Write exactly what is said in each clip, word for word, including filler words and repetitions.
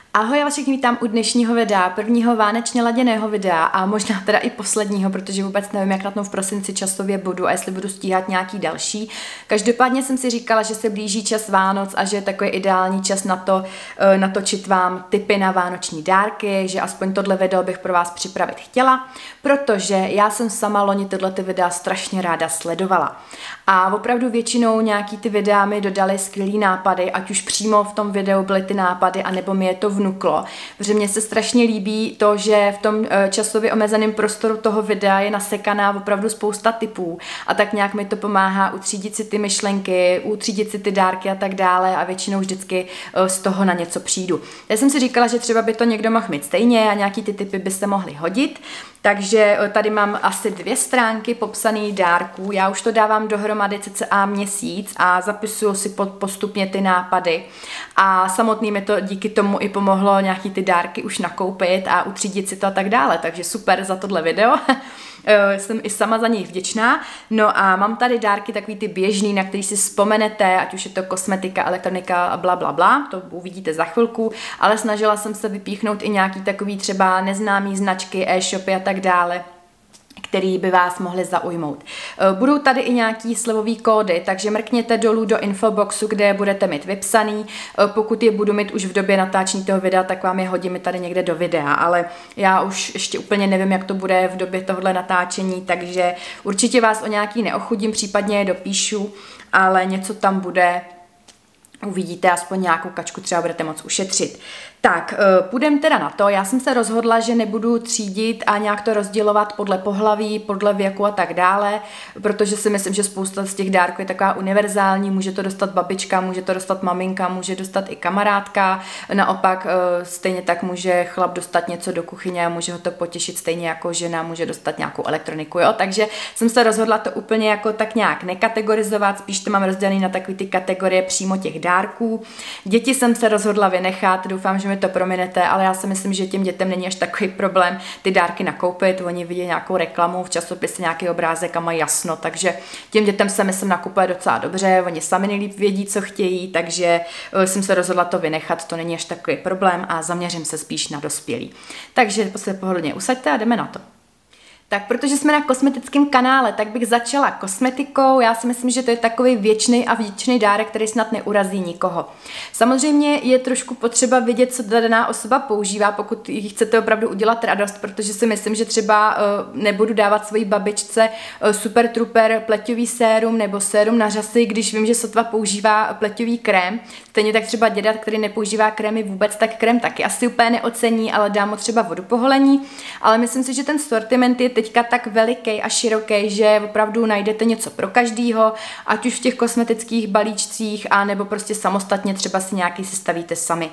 Ahoj, já vás všichni vítám u dnešního videa, prvního vánočně laděného videa a možná teda i posledního, protože vůbec nevím, jak na tom v prosinci časově budu a jestli budu stíhat nějaký další. Každopádně jsem si říkala, že se blíží čas Vánoc a že je takový ideální čas na to, natočit vám tipy na vánoční dárky, že aspoň tohle video bych pro vás připravit chtěla, protože já jsem sama loni tyhle ty videa strašně ráda sledovala. A opravdu většinou nějaký ty videa mi dodaly skvělý nápady, ať už přímo v tom videu byly ty nápady, anebo mi je to vnuklo. Protože mně se strašně líbí to, že v tom časově omezeném prostoru toho videa je nasekaná opravdu spousta tipů a tak nějak mi to pomáhá utřídit si ty myšlenky, utřídit si ty dárky a tak dále a většinou vždycky z toho na něco přijdu. Já jsem si říkala, že třeba by to někdo mohl mít stejně a nějaký ty tipy by se mohly hodit. Takže tady mám asi dvě stránky popsaných dárků. Já už to dávám dohromady cca měsíc a zapisuju si postupně ty nápady. A samotný mi to díky tomu i pomohlo nějaký ty dárky už nakoupit a utřídit si to a tak dále. Takže super za tohle video. Jsem i sama za něj vděčná. No a mám tady dárky takový ty běžný, na který si vzpomenete, ať už je to kosmetika, elektronika a bla bla bla, to uvidíte za chvilku, ale snažila jsem se vypíchnout i nějaký takový třeba neznámý značky, e-shopy a tak dále, který by vás mohly zaujmout. Budou tady i nějaký slevový kódy, takže mrkněte dolů do infoboxu, kde je budete mít vypsaný. Pokud je budu mít už v době natáčení toho videa, tak vám je hodím tady někde do videa, ale já už ještě úplně nevím, jak to bude v době tohohle natáčení, takže určitě vás o nějaký neochudím, případně je dopíšu, ale něco tam bude. Uvidíte aspoň nějakou kačku, třeba budete moc ušetřit. Tak, půjdeme teda na to. Já jsem se rozhodla, že nebudu třídit a nějak to rozdělovat podle pohlaví, podle věku a tak dále, protože si myslím, že spousta z těch dárků je taková univerzální, může to dostat babička, může to dostat maminka, může dostat i kamarádka, naopak stejně tak může chlap dostat něco do kuchyně a může ho to potěšit stejně jako žena, může dostat nějakou elektroniku, jo, takže jsem se rozhodla to úplně jako tak nějak nekategorizovat, spíš to mám rozdělený na takové ty kategorie přímo těch dárků. Děti jsem se rozhodla vynechat, doufám, že mi to prominete, ale já si myslím, že těm dětem není až takový problém ty dárky nakoupit, oni vidí nějakou reklamu v časopise, nějaký obrázek a mají jasno, takže těm dětem se myslím nakupuje docela dobře, oni sami nejlíp vědí, co chtějí, takže jsem se rozhodla to vynechat, to není až takový problém a zaměřím se spíš na dospělí. Takže se pohodlně usaďte a jdeme na to. Tak protože jsme na kosmetickém kanále, tak bych začala kosmetikou. Já si myslím, že to je takový věčný a vděčný dárek, který snad neurazí nikoho. Samozřejmě je trošku potřeba vědět, co ta daná osoba používá, pokud jí chcete opravdu udělat radost, protože si myslím, že třeba uh, nebudu dávat svojí babičce uh, super truper pleťový sérum nebo sérum na řasy, když vím, že sotva používá pleťový krém. Stejně tak třeba děda, který nepoužívá krémy vůbec, tak krém taky asi úplně neocení, ale dám mu třeba vodu po holení. Ale myslím si, že ten sortiment je teďka tak veliký a široký, že opravdu najdete něco pro každýho, ať už v těch kosmetických balíčcích, a nebo prostě samostatně třeba si nějaký sestavíte sami.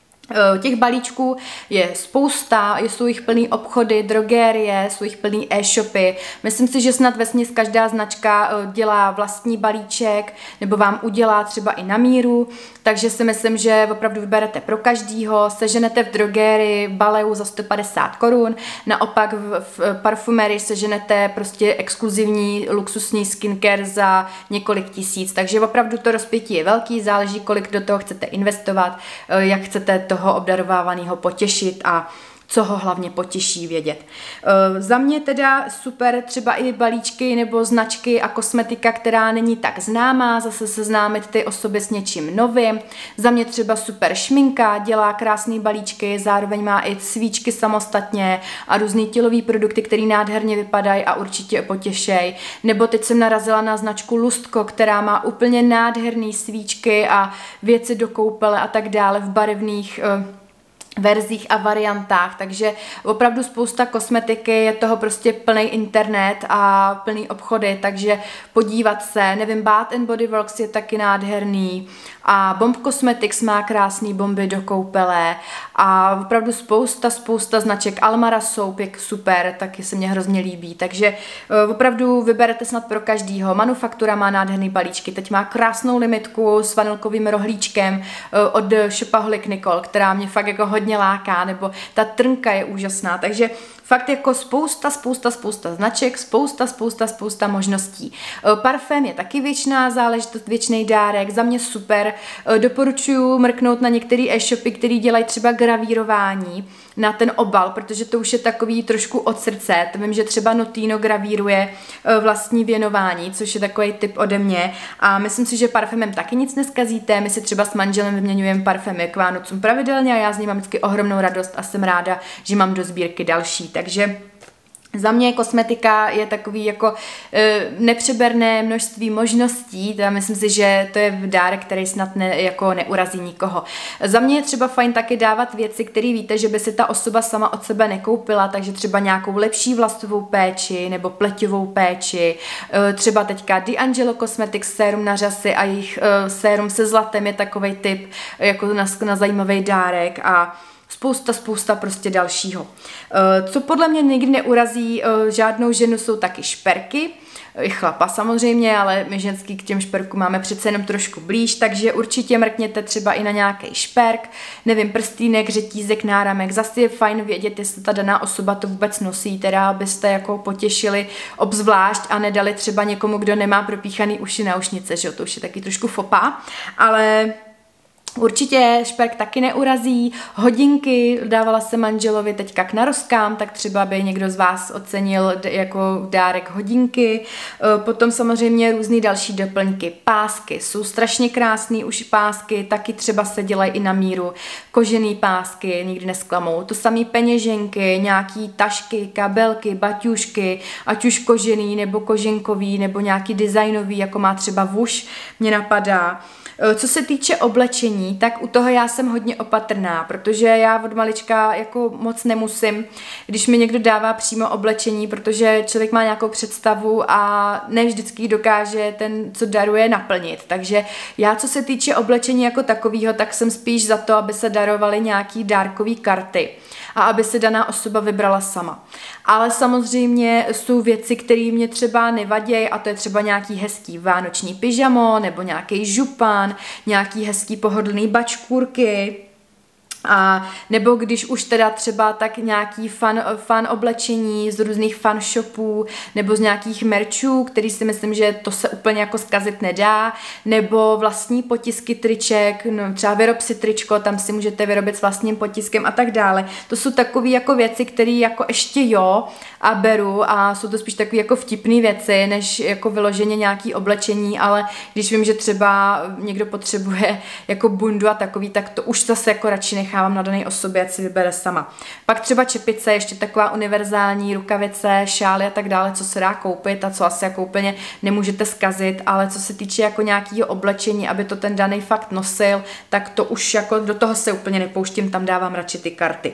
Těch balíčků je spousta, jsou jich plný obchody, drogérie, jsou jich plný e-shopy. Myslím si, že snad vesměs každá značka dělá vlastní balíček nebo vám udělá třeba i na míru, takže si myslím, že opravdu vyberete pro každýho, seženete v drogérii baleu za sto padesát korun, naopak v, v parfumerii seženete prostě exkluzivní luxusní skincare za několik tisíc, takže opravdu to rozpětí je velký, záleží, kolik do toho chcete investovat, jak chcete to toho obdarovávaného potěšit a co ho hlavně potěší vědět. E, za mě teda super třeba i balíčky nebo značky a kosmetika, která není tak známá, zase seznámit ty osoby s něčím novým. Za mě třeba super šminka, dělá krásné balíčky, zároveň má i svíčky samostatně a různý tělový produkty, které nádherně vypadají a určitě potěšej. Nebo teď jsem narazila na značku Lustko, která má úplně nádherné svíčky a věci do koupele a tak dále v barevných e, verzích a variantách, takže opravdu spousta kosmetiky, je toho prostě plný internet a plný obchody, takže podívat se, nevím, Bath and Body Works je taky nádherný a Bomb Cosmetics má krásný bomby do koupele a opravdu spousta, spousta značek. Almara Soap je super, taky se mně hrozně líbí, takže opravdu vyberete snad pro každýho. Manufaktura má nádherný balíčky, teď má krásnou limitku s vanilkovým rohlíčkem od Shopaholic Nicole, která mě fakt jako hodně láká, nebo ta trnka je úžasná, takže fakt jako spousta, spousta, spousta značek, spousta, spousta, spousta možností. Parfém je taky věčná záležitost, věčný dárek, za mě super, Doporučuji mrknout na některé e-shopy, které dělají třeba gravírování na ten obal, protože to už je takový trošku od srdce. To vím, že třeba Notino gravíruje vlastní věnování, což je takový tip ode mě. A myslím si, že parfémem taky nic neskazíte. My si třeba s manželem vyměňujeme parfémy k Vánocům pravidelně a já z ní mám vždycky ohromnou radost a jsem ráda, že mám do sbírky další. Takže za mě kosmetika je takový jako e, nepřeberné množství možností, já myslím si, že to je dárek, který snad ne, jako neurazí nikoho. Za mě je třeba fajn taky dávat věci, které víte, že by si ta osoba sama od sebe nekoupila, takže třeba nějakou lepší vlastovou péči nebo pleťovou péči, e, třeba teďka D'Angelo Cosmetics sérum na řasy a jejich e, sérum se zlatem je takovej typ jako na, na zajímavý dárek a spousta, spousta prostě dalšího. Co podle mě nikdy neurazí žádnou ženu, jsou taky šperky, i chlapa samozřejmě, ale my ženský k těm šperkům máme přece jenom trošku blíž, takže určitě mrkněte třeba i na nějaký šperk, nevím, prstýnek, řetízek, náramek, zase je fajn vědět, jestli ta daná osoba to vůbec nosí, teda abyste jako potěšili obzvlášť a nedali třeba někomu, kdo nemá propíchaný uši na ušnice, že jo, to už je taky trošku fopa, ale určitě šperk taky neurazí, hodinky, dávala se manželovi teďka k narozkám, tak třeba by někdo z vás ocenil jako dárek hodinky, potom samozřejmě různý další doplňky, pásky, jsou strašně krásný už pásky, taky třeba se dělají i na míru, kožený pásky, nikdy nesklamou, to samý peněženky, nějaký tašky, kabelky, baťušky, ať už kožený nebo koženkový, nebo nějaký designový, jako má třeba Vuš, mě napadá. Co se týče oblečení, tak u toho já jsem hodně opatrná, protože já od malička jako moc nemusím, když mi někdo dává přímo oblečení, protože člověk má nějakou představu a ne vždycky dokáže ten, co daruje, naplnit. Takže já, co se týče oblečení jako takového, tak jsem spíš za to, aby se darovaly nějaký dárkové karty a aby se daná osoba vybrala sama. Ale samozřejmě jsou věci, které mě třeba nevadějí a to je třeba nějaký hezký vánoční pyžamo nebo nějaký župan, nějaký hezký pohodlný bačkůrky, a nebo když už teda třeba tak nějaký fan, fan oblečení z různých fan shopů nebo z nějakých merchů, který si myslím, že to se úplně jako zkazit nedá, nebo vlastní potisky triček, no třeba vyrob si tričko, tam si můžete vyrobit s vlastním potiskem a tak dále. To jsou takové jako věci, které jako ještě jo a beru a jsou to spíš takové jako vtipné věci, než jako vyloženě nějaký oblečení, ale když vím, že třeba někdo potřebuje jako bundu a takový, tak to už zase jako radši nechávám na dané osobě, ať si vybere sama. Pak třeba čepice, ještě taková univerzální, rukavice, šály a tak dále, co se dá koupit a co asi jako úplně nemůžete zkazit, ale co se týče jako nějakého oblečení, aby to ten daný fakt nosil, tak to už jako do toho se úplně nepouštím, tam dávám radši ty karty.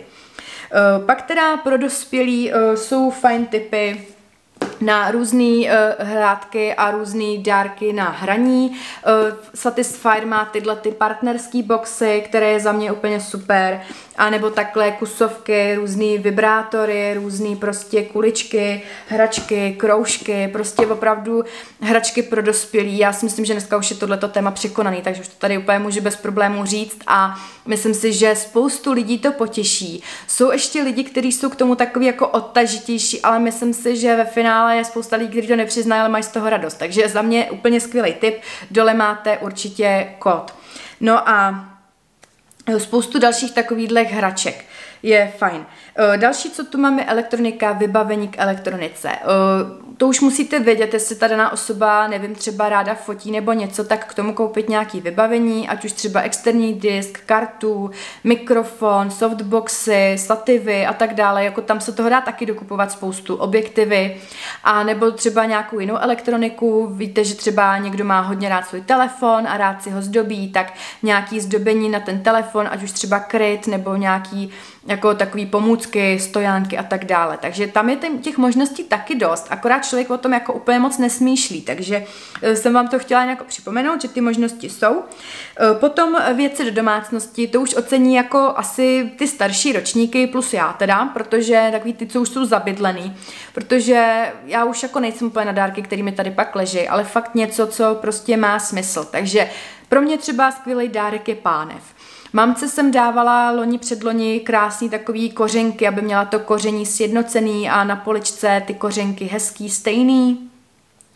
Pak teda pro dospělí jsou fajn tipy na různé uh, hrátky a různé dárky na hraní. Uh, Satisfyer má tyhle ty partnerský boxy, které je za mě úplně super. A nebo takhle kusovky, různý vibrátory, různý prostě kuličky, hračky, kroužky, prostě opravdu hračky pro dospělí. Já si myslím, že dneska už je tohleto téma překonaný, takže už to tady úplně můžu bez problémů říct a myslím si, že spoustu lidí to potěší. Jsou ještě lidi, kteří jsou k tomu takový jako odtažitější, ale myslím si, že ve finále je spousta lidí, kteří to nepřiznají, ale mají z toho radost. Takže za mě úplně skvělý tip. Dole máte určitě kód. No a spoustu dalších takovýchhle hraček je fajn. Další, co tu máme, elektronika, vybavení k elektronice. To už musíte vědět, jestli ta daná osoba, nevím, třeba ráda fotí nebo něco, tak k tomu koupit nějaký vybavení, ať už třeba externí disk, kartu, mikrofon, softboxy, stativy a tak dále, jako tam se toho dá taky dokupovat spoustu, objektivy, a nebo třeba nějakou jinou elektroniku, víte, že třeba někdo má hodně rád svůj telefon a rád si ho zdobí, tak nějaký zdobení na ten telefon, ať už třeba kryt nebo nějaký jako takový pomůcky, stojánky a tak dále. Takže tam je těch možností taky dost, akorát člověk o tom jako úplně moc nesmýšlí, takže jsem vám to chtěla nějak připomenout, že ty možnosti jsou. Potom věci do domácnosti, to už ocení jako asi ty starší ročníky, plus já teda, protože takový ty, co už jsou zabydlený, protože já už jako nejsem úplně na dárky, který mi tady pak leží, ale fakt něco, co prostě má smysl. Takže pro mě třeba skvělý dárek je pánev. Mamce jsem dávala loni předloni krásný takový kořenky, aby měla to koření sjednocený a na poličce ty kořenky hezký, stejný.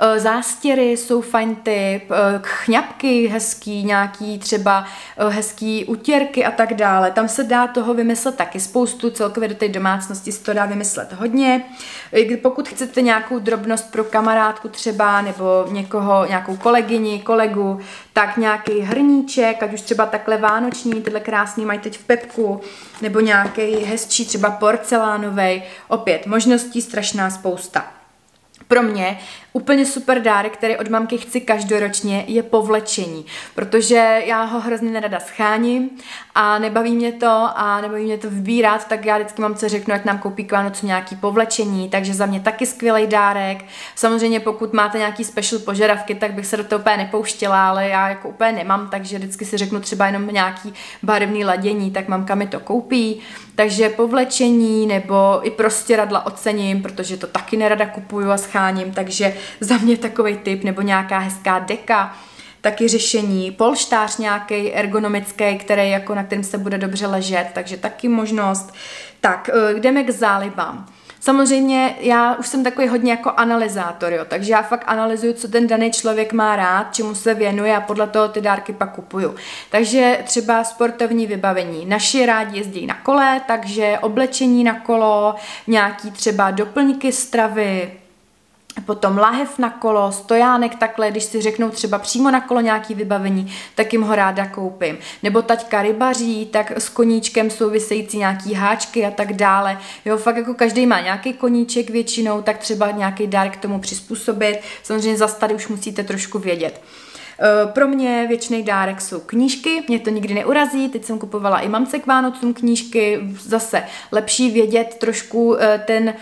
Zástěry jsou fajn typ, chňapky hezký, nějaký třeba hezký utěrky a tak dále. Tam se dá toho vymyslet taky spoustu, celkově do té domácnosti se to dá vymyslet hodně. Pokud chcete nějakou drobnost pro kamarádku třeba, nebo někoho, nějakou kolegyni, kolegu, tak nějaký hrníček, ať už třeba takhle vánoční, tyhle krásný mají teď v Pepku, nebo nějaký hezčí třeba porcelánovej. Opět, možností strašná spousta. Pro mě úplně super dárek, který od mamky chci každoročně, je povlečení, protože já ho hrozně nerada scháním a nebaví mě to a nebaví mě to vybírat, tak já vždycky mamce řeknu, ať nám koupí k Vánocu nějaký povlečení, takže za mě taky skvělý dárek. Samozřejmě pokud máte nějaký special požadavky, tak bych se do toho úplně nepouštěla, ale já jako úplně nemám, takže vždycky si řeknu třeba jenom nějaký barevný ladění, tak mamka mi to koupí. Takže povlečení nebo i prostěradla ocením, protože to taky nerada kupuju a scháním, takže za mě takovej typ, nebo nějaká hezká deka, taky řešení, polštář nějaký ergonomický, který jako na kterým se bude dobře ležet, takže taky možnost. Tak, jdeme k zálibám. Samozřejmě já už jsem takový hodně jako analyzátor, jo, takže já fakt analyzuju, co ten daný člověk má rád, čemu se věnuje a podle toho ty dárky pak kupuju. Takže třeba sportovní vybavení. Naši rádi jezdí na kole, takže oblečení na kolo, nějaký třeba doplňky stravy, potom lahev na kolo, stojánek takhle, když si řeknou třeba přímo na kolo nějaký vybavení, tak jim ho ráda koupím. Nebo taťka rybaří, tak s koníčkem související nějaký háčky a tak dále. Jo, fakt jako každý má nějaký koníček většinou, tak třeba nějaký dárek k tomu přizpůsobit. Samozřejmě zase tady už musíte trošku vědět. Pro mě věčný dárek jsou knížky, mě to nikdy neurazí, teď jsem kupovala i mamce k Vánocům knížky, zase lepší vědět trošku ten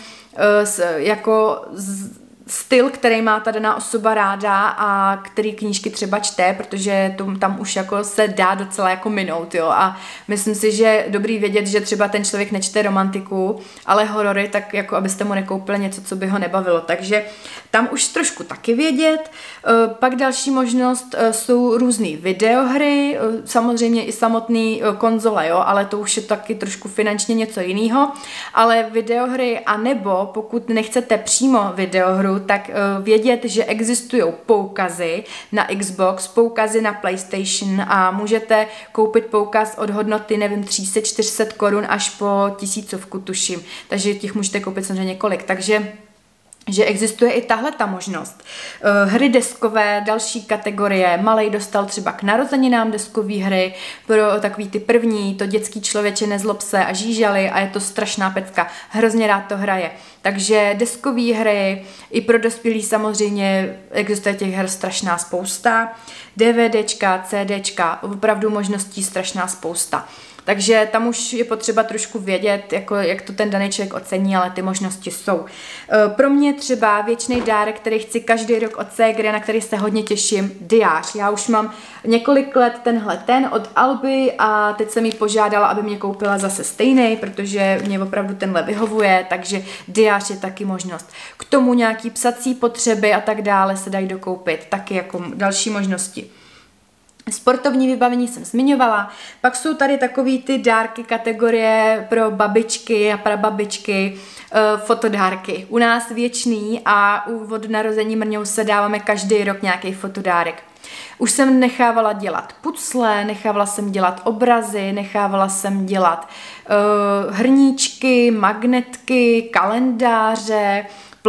jako styl, který má ta daná osoba ráda a který knížky třeba čte, protože to, tam už jako se dá docela jako minout, jo, a myslím si, že je dobrý vědět, že třeba ten člověk nečte romantiku, ale horory, tak jako abyste mu nekoupili něco, co by ho nebavilo, takže tam už trošku taky vědět. Pak další možnost jsou různé videohry, samozřejmě i samotný konzole, jo, ale to už je taky trošku finančně něco jiného, ale videohry, anebo pokud nechcete přímo videohru, tak vědět, že existují poukazy na Xbox, poukazy na PlayStation a můžete koupit poukaz od hodnoty, nevím, tři sta čtyři sta korun až po tisícovku, tuším, takže těch můžete koupit samozřejmě několik, takže že existuje i tahle ta možnost. Hry deskové, další kategorie, malej dostal třeba k narozeninám deskové hry, pro takový ty první, to dětský člověče nezlob se a žížali a je to strašná pecka, hrozně rád to hraje. Takže deskové hry, i pro dospělí samozřejmě existuje těch her strašná spousta, DVDčka, CDčka, opravdu možností strašná spousta. Takže tam už je potřeba trošku vědět, jako, jak to ten daný člověk ocení, ale ty možnosti jsou. Pro mě třeba věčný dárek, který chci každý rok od Segre, na který se hodně těším, diář. Já už mám několik let tenhle ten od Alby a teď jsem jí požádala, aby mě koupila zase stejný, protože mě opravdu tenhle vyhovuje, takže diář je taky možnost. K tomu nějaký psací potřeby a tak dále se dají dokoupit, taky jako další možnosti. Sportovní vybavení jsem zmiňovala, pak jsou tady takový ty dárky kategorie pro babičky a prababičky, fotodárky. U nás věčný a od narození Mrňou se dáváme každý rok nějaký fotodárek. Už jsem nechávala dělat pucle, nechávala jsem dělat obrazy, nechávala jsem dělat uh, hrníčky, magnetky, kalendáře,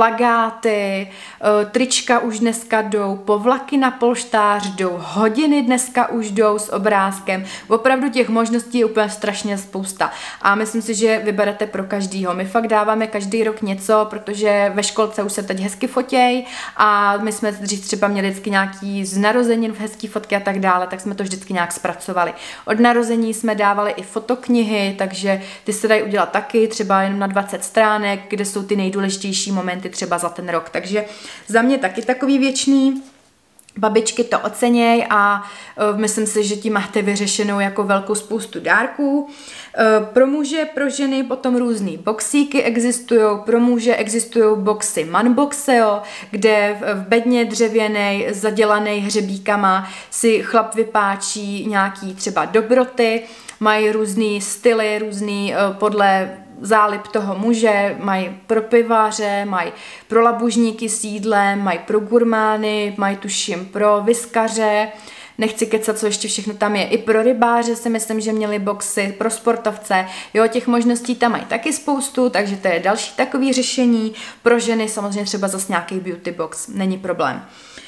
plagáty, trička už dneska jdou, povlaky na polštář jdou, hodiny dneska už jdou s obrázkem. Opravdu těch možností je úplně strašně spousta. A myslím si, že vyberete pro každýho. My fakt dáváme každý rok něco, protože ve školce už se teď hezky fotěj a my jsme dřív třeba měli vždycky nějaký z narozenin hezký fotky a tak dále, tak jsme to vždycky nějak zpracovali. Od narození jsme dávali i fotoknihy, takže ty se dají udělat taky, třeba jenom na dvacet stránek, kde jsou ty nejdůležitější momenty třeba za ten rok. Takže za mě taky takový věčný. Babičky to oceněj a uh, myslím si, že tím máte vyřešenou jako velkou spoustu dárků. Uh, pro muže, pro ženy potom různý boxíky existují, pro muže existují boxy Manboxeo, kde v, v bedně dřevěnej, zadělanej hřebíkama si chlap vypáčí nějaký třeba dobroty, mají různý styly, různý uh, podle zálib toho muže, mají pro pivaře, mají pro labužníky s jídlem, mají pro gurmány, mají tuším pro viskaře, nechci kecat, co ještě všechno tam je. I pro rybáře si myslím, že měli boxy, pro sportovce, jo, těch možností tam mají taky spoustu, takže to je další takový řešení. Pro ženy samozřejmě třeba zase nějaký beauty box, není problém.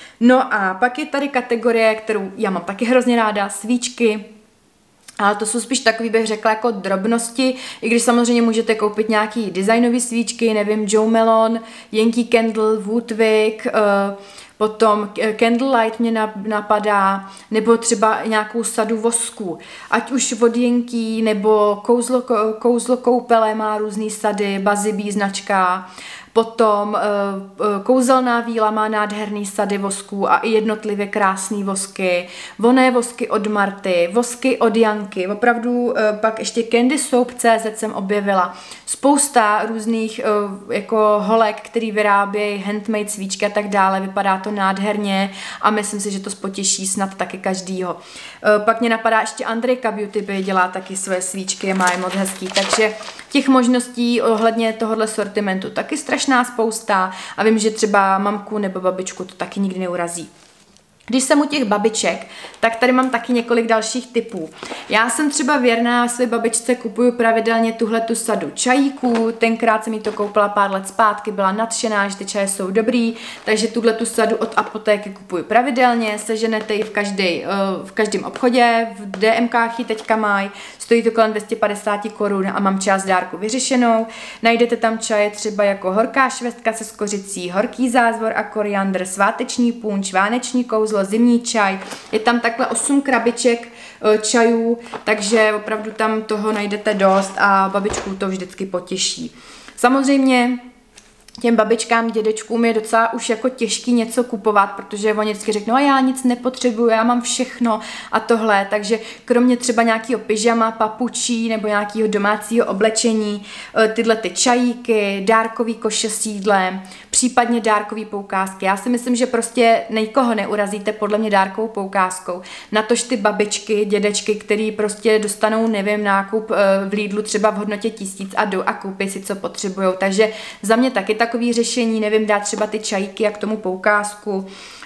No a pak je tady kategorie, kterou já mám taky hrozně ráda, svíčky. Ale to jsou spíš takový, bych řekla, jako drobnosti, i když samozřejmě můžete koupit nějaký designový svíčky, nevím, Jo Malone, Yankee Candle, Woodwick, uh, potom Candlelight mě napadá, nebo třeba nějakou sadu vosků. Ať už od Yankee, nebo kouzlo, kouzlo koupele má různý sady, Bazibí značka. Potom uh, kouzelná víla má nádherný sady vosků a i jednotlivě krásný vosky, vonné vosky od Marty, vosky od Janky, opravdu uh, pak ještě Candy Soap tečka cé zet jsem objevila. Spousta různých uh, jako holek, který vyrábějí handmade svíčky a tak dále, vypadá to nádherně a myslím si, že to potěší snad taky každýho. Uh, pak mě napadá ještě Andrejka Beauty Bay, dělá taky své svíčky, má je moc hezký, takže těch možností ohledně tohohle sortimentu taky strašná spousta a vím, že třeba mamku nebo babičku to taky nikdy neurazí. Když jsem u těch babiček, tak tady mám taky několik dalších typů. Já jsem třeba věrná své babičce, kupuju pravidelně tuhletu sadu čajíků, tenkrát jsem jí to koupila pár let zpátky, byla nadšená, že ty čaje jsou dobrý, takže tuhletu sadu od apotéky kupuju pravidelně, seženete ji v, každý, v každém obchodě, v DMkách ji teďka mají, stojí to kolem dvě stě padesát korun a mám část dárku vyřešenou. Najdete tam čaje třeba jako horká švestka se skořicí, horký zázvor a koriandr, sváteční punč, vánoční kouzlo, zimní čaj. Je tam takhle osm krabiček čajů, takže opravdu tam toho najdete dost a babičku to vždycky potěší. Samozřejmě těm babičkám, dědečkům je docela už jako těžký něco kupovat, protože oni vždycky řeknou, a já nic nepotřebuju, já mám všechno a tohle, takže kromě třeba nějakého pyžama, papučí nebo nějakého domácího oblečení, tyhle ty čajíky, dárkový koše s jídlem, případně dárkový poukázky. Já si myslím, že prostě nikoho neurazíte podle mě dárkovou poukázkou. Natož ty babičky, dědečky, který prostě dostanou, nevím, nákup v Lidlu třeba v hodnotě tisíc a jdou a koupí si, co potřebujou. Takže za mě taky takový řešení, nevím, dát třeba ty čajíky a k tomu poukázku.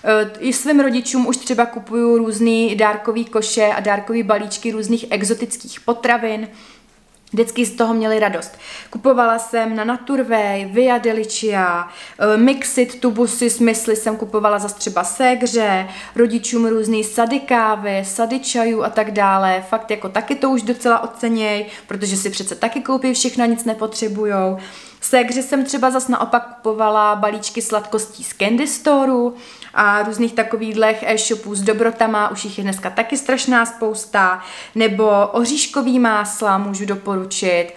I svým rodičům už třeba kupuju různý dárkový koše a dárkový balíčky různých exotických potravin. Vždycky z toho měli radost. Kupovala jsem na Naturvey, Via Delicia, Mixit, tubusy, smysly jsem kupovala zase třeba ségře, rodičům různý sady kávy, sady čajů a tak dále. Fakt jako taky to už docela oceněj, protože si přece taky koupí všechno, nic nepotřebujou. Ségře jsem třeba zas naopak kupovala balíčky sladkostí z Candy Storeu a různých takových e-shopů s dobrotama, už jich je dneska taky strašná spousta, nebo oříškový másla můžu doporučit,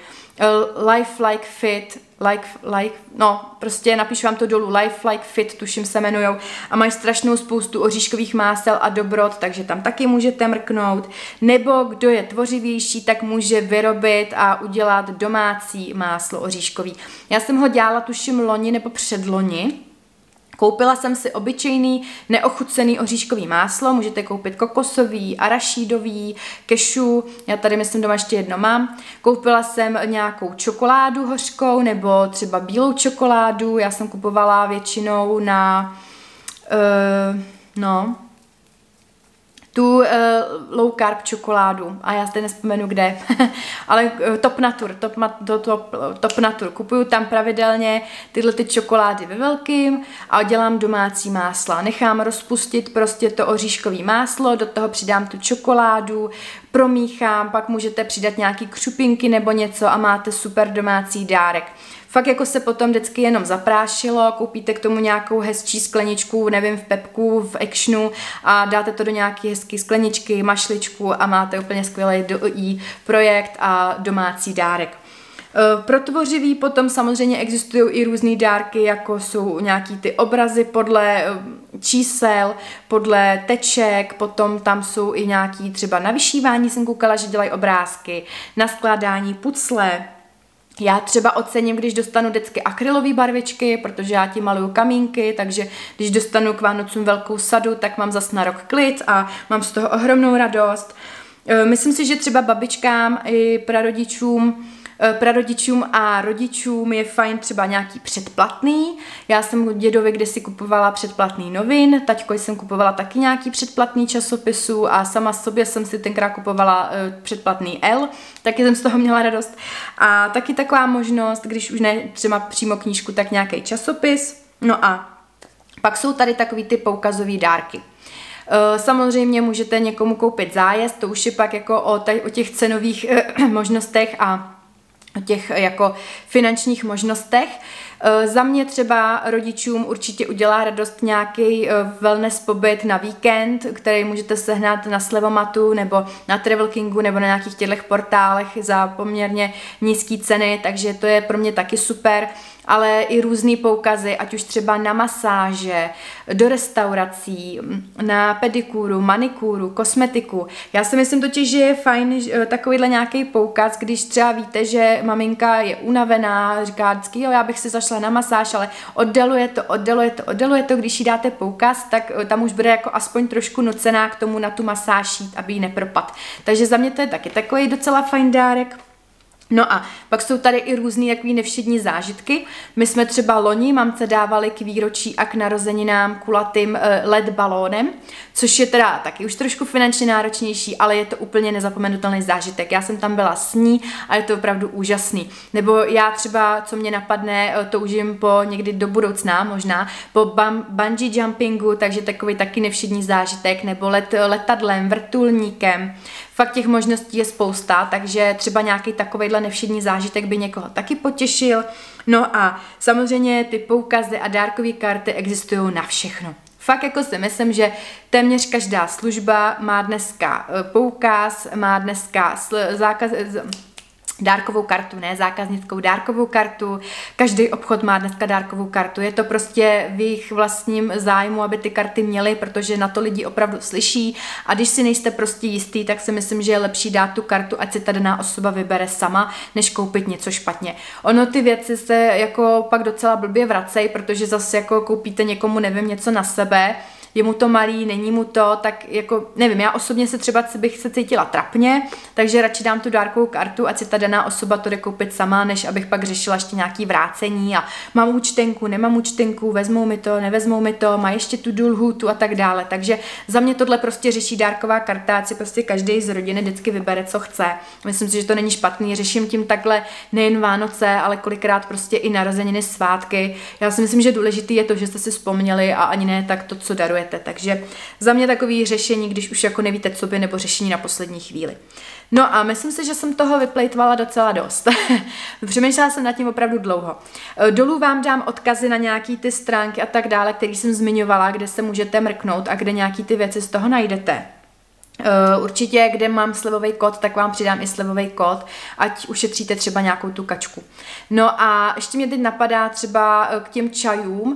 Life Like Fit, like, like, no, prostě napíšu vám to dolů, Life Like Fit, tuším se jmenujou, a mají strašnou spoustu oříškových másel a dobrot, takže tam taky můžete mrknout, nebo kdo je tvořivější, tak může vyrobit a udělat domácí máslo oříškový. Já jsem ho dělala, tuším, loni nebo předloni. Koupila jsem si obyčejný neochucený oříškový máslo, můžete koupit kokosový, arašídový, kešu, já tady myslím doma ještě jedno mám. Koupila jsem nějakou čokoládu hořkou nebo třeba bílou čokoládu, já jsem kupovala většinou na, uh, no, tu uh, low carb čokoládu a já zde nespomenu kde, ale uh, Top Natur, top, top, top, top Natur, kupuju tam pravidelně tyhle ty čokolády ve velkým a dělám domácí másla. Nechám rozpustit prostě to oříškové máslo, do toho přidám tu čokoládu, promíchám, pak můžete přidat nějaký křupinky nebo něco a máte super domácí dárek. Fakt jako se potom vždycky jenom zaprášilo, koupíte k tomu nějakou hezčí skleničku, nevím, v Pepku, v Actionu a dáte to do nějaké hezké skleničky, mašličku a máte úplně skvělý i projekt a domácí dárek. Pro tvořivý potom samozřejmě existují i různé dárky, jako jsou nějaký ty obrazy podle čísel, podle teček, potom tam jsou i nějaký třeba na vyšívání, jsem koukala, že dělají obrázky, na skládání pucle. Já třeba ocením, když dostanu vždycky akrylové barvičky, protože já tím maluju kamínky, takže když dostanu k Vánocům velkou sadu, tak mám zas na rok klid a mám z toho ohromnou radost. Myslím si, že třeba babičkám i prarodičům prarodičům a rodičům je fajn třeba nějaký předplatný. Já jsem dědovi kdysi kupovala předplatný novin, taťko jsem kupovala taky nějaký předplatný časopisů a sama sobě jsem si tenkrát kupovala uh, předplatný L, taky jsem z toho měla radost. A taky taková možnost, když už ne třeba přímo knížku, tak nějaký časopis. No a pak jsou tady takový ty poukazový dárky. Samozřejmě můžete někomu koupit zájezd, to už je pak jako o, taj, o těch cenových možnostech a o těch jako finančních možnostech. Za mě třeba rodičům určitě udělá radost nějaký wellness pobyt na víkend, který můžete sehnat na Slevomatu nebo na Travel Kingu nebo na nějakých těchto portálech za poměrně nízké ceny, takže to je pro mě taky super. Ale i různý poukazy, ať už třeba na masáže, do restaurací, na pedikúru, manikúru, kosmetiku. Já si myslím totiž, že je fajn takovýhle nějaký poukaz, když třeba víte, že maminka je unavená, říká vždycky, jo, já bych si zašla na masáž, ale oddaluje to, oddaluje to, oddaluje to, když jí dáte poukaz, tak tam už bude jako aspoň trošku nucená k tomu na tu masáž jít, aby jí nepropad. Takže za mě to je taky takový docela fajn dárek. No a pak jsou tady i různý takový nevšední zážitky. My jsme třeba loni mamce dávali k výročí a k narozeninám kulatým L E D balónem, což je teda taky už trošku finančně náročnější, ale je to úplně nezapomenutelný zážitek. Já jsem tam byla s ní a je to opravdu úžasný. Nebo já třeba, co mě napadne, to užijím po někdy do budoucna možná, po bam, bungee jumpingu, takže takový taky nevšední zážitek, nebo let, letadlem, vrtulníkem. Fakt těch možností je spousta, takže třeba nějaký takovejhle nevšední zážitek by někoho taky potěšil. No a samozřejmě ty poukazy a dárkové karty existují na všechno. Fakt jako si myslím, že téměř každá služba má dneska poukaz, má dneska zákaz... dárkovou kartu, ne zákaznickou dárkovou kartu. Každý obchod má dneska dárkovou kartu. Je to prostě v jejich vlastním zájmu, aby ty karty měly, protože na to lidi opravdu slyší. A když si nejste prostě jistý, tak si myslím, že je lepší dát tu kartu, ať si ta daná osoba vybere sama, než koupit něco špatně. Ono ty věci se jako pak docela blbě vracejí, protože zase jako koupíte někomu, nevím, něco na sebe, je mu to malý, není mu to, tak jako, nevím, já osobně se třeba bych se cítila trapně, takže radši dám tu dárkovou kartu, ať si ta daná osoba to jde koupit sama, než abych pak řešila ještě nějaký vrácení a mám účtenku, nemám účtenku, vezmou mi to, nevezmou mi to, má ještě tu lhůtu a tak dále. Takže za mě tohle prostě řeší dárková karta, ať si prostě každý z rodiny vždycky vybere, co chce. Myslím si, že to není špatný, řeším tím takhle nejen Vánoce, ale kolikrát prostě i narozeniny, svátky. Já si myslím, že důležitý je to, že jste si vzpomněli a ani ne tak to, co daruje. Takže za mě takový řešení, když už jako nevíte, co by, nebo řešení na poslední chvíli. No a myslím si, že jsem toho vyplejtvala docela dost. Přemýšlela jsem nad tím opravdu dlouho. Dolů vám dám odkazy na nějaký ty stránky a tak dále, které jsem zmiňovala, kde se můžete mrknout a kde nějaký ty věci z toho najdete. Uh, určitě, kde mám slevový kód, tak vám přidám i slevový kód, ať ušetříte třeba nějakou tu kačku. No a ještě mě teď napadá třeba k těm čajům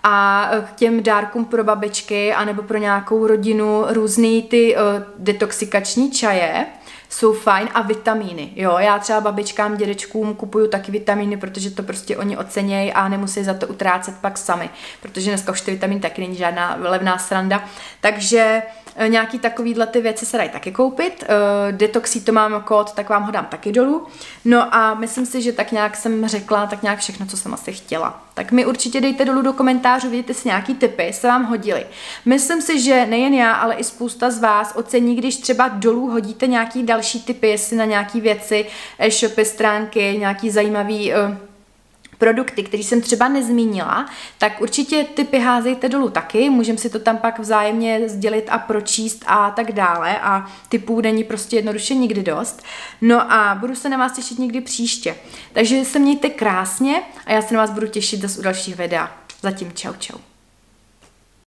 a k těm dárkům pro babičky anebo pro nějakou rodinu různý ty uh, detoxikační čaje. Jsou fajn a vitamíny, jo, já třeba babičkám, dědečkům kupuju taky vitamíny, protože to prostě oni ocenějí a nemusí za to utrácet pak sami, protože dneska už ty vitamíny taky není žádná levná sranda, takže nějaký takovýhle ty věci se dají taky koupit, Detoxí to mám kód, tak vám ho dám taky dolů, no a myslím si, že tak nějak jsem řekla, tak nějak všechno, co jsem asi chtěla. Tak mi určitě dejte dolů do komentářů, vidíte si nějaký tipy, se vám hodily. Myslím si, že nejen já, ale i spousta z vás ocení, když třeba dolů hodíte nějaký další tipy, jestli na nějaký věci, e-shopy, stránky, nějaký zajímavý uh, produkty, které jsem třeba nezmínila, tak určitě typy házejte dolů taky, můžeme si to tam pak vzájemně sdělit a pročíst a tak dále a typů není prostě jednoduše nikdy dost. No a budu se na vás těšit někdy příště. Takže se mějte krásně a já se na vás budu těšit zase u dalších videa. Zatím čau čau.